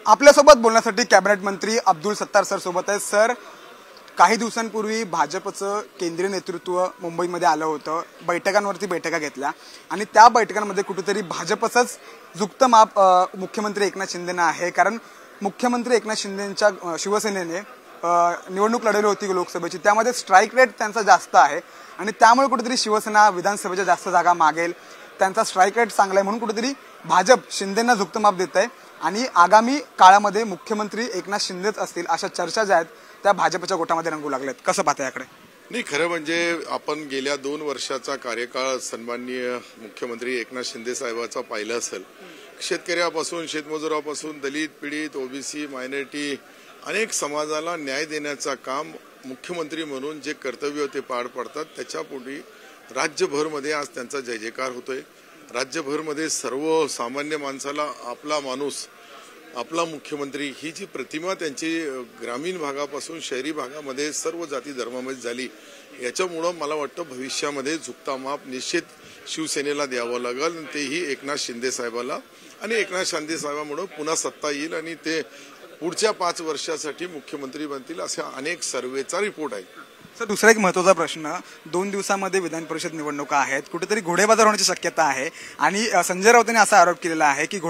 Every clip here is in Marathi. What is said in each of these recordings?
आपल्यासोबत बोलण्यासाठी कॅबिनेट मंत्री अब्दुल सत्तार सर सोबत आहे। सर, काही दिवसांपूर्वी भाजपचं केंद्रीय नेतृत्व मुंबईमध्ये आलं होतं, बैठकांवरती बैठका घेतल्या आणि त्या बैठकांमध्ये कुठेतरी भाजपचंच झुकतं माप मुख्यमंत्री एकनाथ शिंदेंना आहे। कारण मुख्यमंत्री एकनाथ शिंदेंच्या शिवसेनेने निवडणूक लढवली होती लोकसभेची, त्यामध्ये स्ट्राईक रेट त्यांचा जास्त आहे आणि त्यामुळे कुठेतरी शिवसेना विधानसभेच्या जास्त जागा मागेल, त्यांचा स्ट्राईक रेट चांगला आहे म्हणून कुठेतरी भाजप शिंदेंना झुकतं माप देत आहे आणि आगामी काळामध्ये मुख्यमंत्री एकनाथ शिंदेच असतील अशा चर्चा ज्या आहेत त्या भाजपच्या गोटामध्ये रंगू लागल्यात। कसं पाहता याकडे? नाही, खरं म्हणजे आपण गेल्या 2 वर्षाचा कार्यकाळ सन्माननीय मुख्यमंत्री एकनाथ शिंदे साहेबांचा पाहिला असेल। शेतकऱ्यापासून शेतमजुरापासून दलित, पीडित, ओबीसी, मायनॉरिटी अनेक समाजाला न्याय देण्याचं काम मुख्यमंत्री म्हणून जे कर्तव्य ते पार पाडतात त्याच्यापोटी राज्यभरमध्ये आज त्यांचा जय जयकार होतोय। राज्यभरमध्ये सर्व सामान्य माणसाला आपला माणूस, आपला मुख्यमंत्री ही जी प्रतिमा त्यांची ग्रामीण भागापासून शहरी भागामध्ये सर्व जाती धर्मामध्ये झाली, याच्यामुळं मला वाटतं भविष्यामध्ये झुकता माप निश्चित शिवसेनेला द्यावं लागेल, तेही एकनाथ शिंदे साहेबाला। आणि एकनाथ शिंदे साहेबांमुळे पुन्हा सत्ता येईल आणि ते पुढच्या 5 वर्षासाठी मुख्यमंत्री बनतील अशा अनेक सर्वेचा रिपोर्ट आहे। सर, दुसरा एक महत्त्वाचा प्रश्न, 2 दिवसांमध्ये विधान परिषद निवडणुका आहेत, कुठेतरी घोडेबाजार होण्याची शक्यता आहे आणि संजय राऊतांनी असा आरोप केलेला आहे की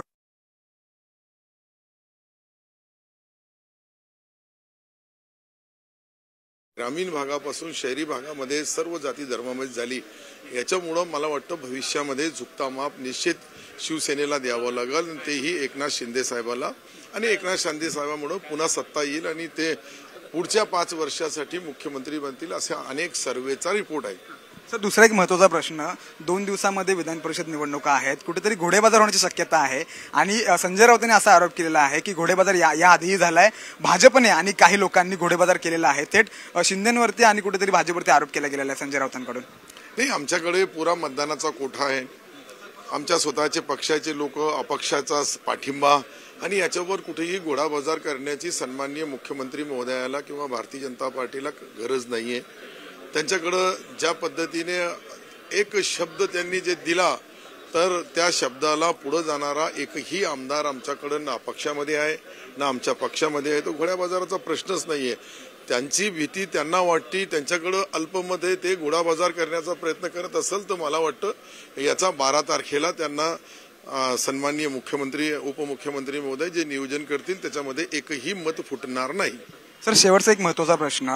ग्रामीण भागापासून शहरी भागामध्ये सर्व जाती धर्मामध्ये झाली, याच्यामुळं मला वाटतं भविष्यामध्ये झुकता माप निश्चित शिवसेनेला द्यावं लागेल, तेही एकनाथ शिंदे साहेबाला। आणि एकनाथ शिंदे साहेबांमुळे पुन्हा सत्ता येईल आणि ते पुढच्या 5 वर्षासाठी मुख्यमंत्री बनतील अशा अनेक सर्वेचा रिपोर्ट आहे। सर, दुसरा एक महत्त्वाचा प्रश्न, 2 दिवसांमध्ये विधान परिषद निवडणुका आहेत, कुठेतरी घोडेबाजार होण्याची शक्यता आहे आणि संजय राऊतांनी असा आरोप केलेला आहे की घोडेबाजार या आधीही झालाय, भाजपने आणि काही लोकांनी घोडेबाजार केलेला आहे, थेट शिंदेंवरती आणि कुठेतरी भाजपवरती आरोप केला गेलेला आहे संजय राऊतांकडून। नाही, आमच्याकडे पुरा मतदानाचा कोठा आहे, आमच्या स्वतःचे पक्षाचे लोक, अपक्षाचा पाठिंबा आणि याच्यावर कुठेही घोडाबाजार करण्याची सन्माननीय मुख्यमंत्री महोदयाला किंवा भारतीय जनता पार्टीला गरज नाहीये। त्यांच्याकडं ज्या पद्धतीने एक शब्द त्यांनी जे दिला तर त्या शब्दाला पुढे जाणारा एकही आमदार आमच्याकडं ना पक्षामध्ये आहे ना आमच्या पक्षामध्ये आहे, तो घोड्याबाजाराचा प्रश्नच नाहीये। त्यांची भीती त्यांना वाटती, त्यांच्याकडं अल्पमध्ये ते घोडाबाजार करण्याचा प्रयत्न करत असेल तर मला वाटतं याचा 12 तारखेला त्यांना सन्माननीय मुख्यमंत्री उपमुख्यमंत्री महोदय जे नियोजन करतील त्याच्यामध्ये एकही मत फुटणार नाही। सर, शेवटचा एक महत्त्वाचा प्रश्न,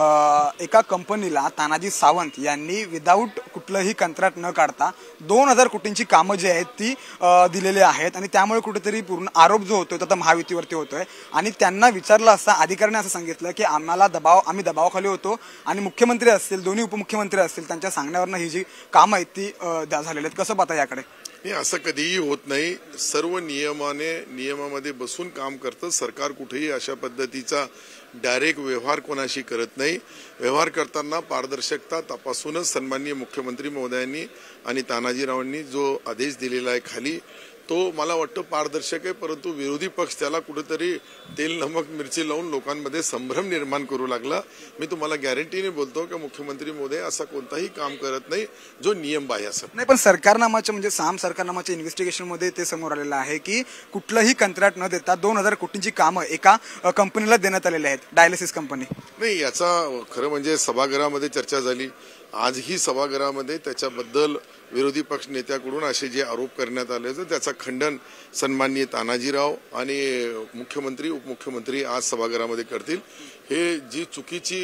एका कंपनीला तानाजी सावंत यांनी विदाऊट कुठलंही कंत्राट न काढता 2000 कोटींची कामं जी आहेत ती दिलेली आहेत आणि त्यामुळे कुठेतरी पूर्ण आरोप जो होतोय तो आता महायुतीवरती होतोय आणि त्यांना विचारलं असता अधिकाऱ्याने असं सांगितलं की आम्ही दबावाखाली होतो आणि मुख्यमंत्री असतील, दोन्ही उपमुख्यमंत्री असतील, त्यांच्या सांगण्यावरनं ही जी कामं आहेत ती झालेली आहेत। कसं पाहता याकडे? हे असं कधीही होत नाही, सर्व नियमामध्ये बसून काम करतं सरकार। कुठेही अशा पद्धतीचा डायरेक्ट व्यवहार कोणाशी करत नाही। व्यवहार करताना पारदर्शकता तपासूनच सन्माननीय मुख्यमंत्री महोदयांनी आणि तानाजीरावांनी जो आदेश दिलेला आहे खाली तो मला वाटतं पारदर्शक आहे, परंतु विरोधी पक्ष त्याला कुठेतरी तेल नमक मिरची लावून लोकांमध्ये संभ्रम निर्माण करू लागला। मी तुम्हाला गॅरंटीने बोलतो की मुख्यमंत्री महोदय असं कोणताही काम करत नाही जो नियमबाह्य असेल। नाही, पण सरकारनामाच्या म्हणजे साम सरकारनामाच्या इन्व्हेस्टिगेशनमध्ये ते समोर आलेलं आहे की कुठलंही कंत्राट न देता 2000 कोटींची कामं एका कंपनीला देण्यात आलेली आहेत, डायलिसिस कंपनी। नाही, याचा खरं म्हणजे सभागृहामध्ये चर्चा झाली, आजही सभागृहामध्ये त्याच्याबद्दल विरोधी पक्ष नेत्याकडून असे जे आरोप करण्यात आले तर त्याचा खंडन सन्माननीय तानाजीराव आणि मुख्यमंत्री उपमुख्यमंत्री आज सभागृहामध्ये करतील। हे जी चुकीची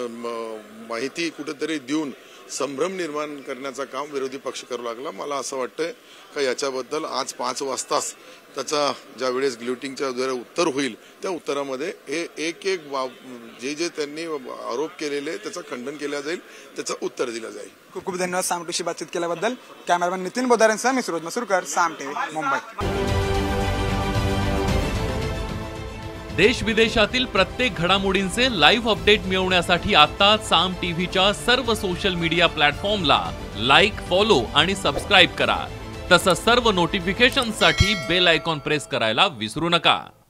माहिती कुठेतरी देऊन संभ्रम निर्माण करण्याचं काम विरोधी पक्ष करू लागला। मला असं वाटतंय का याच्याबद्दल आज 5 वाजताच त्याचा ज्या वेळेस ग्लुटिंगच्या उत्तर होईल त्या उत्तरामध्ये हे एक जे त्यांनी आरोप केलेले त्याचं खंडन केलं जाईल, त्याचं उत्तर दिलं जाईल। खूप खूप धन्यवाद साम टीव्हीशी बातचीत केल्याबद्दल। कॅमेरामॅन नितीन बोधारेंसह मी सुरज मसूरकर, साम टीव्ही, मुंबई। देश विदेशातील प्रत्येक घडामोडींचे लाईव्ह अपडेट मिळवण्यासाठी आता साम टीव्हीच्या सर्व सोशल मीडिया प्लॅटफॉर्मला लाईक, फॉलो आणि सबस्क्राईब करा। तसंच सर्व नोटिफिकेशनसाठी बेल आयकॉन प्रेस करायला विसरू नका।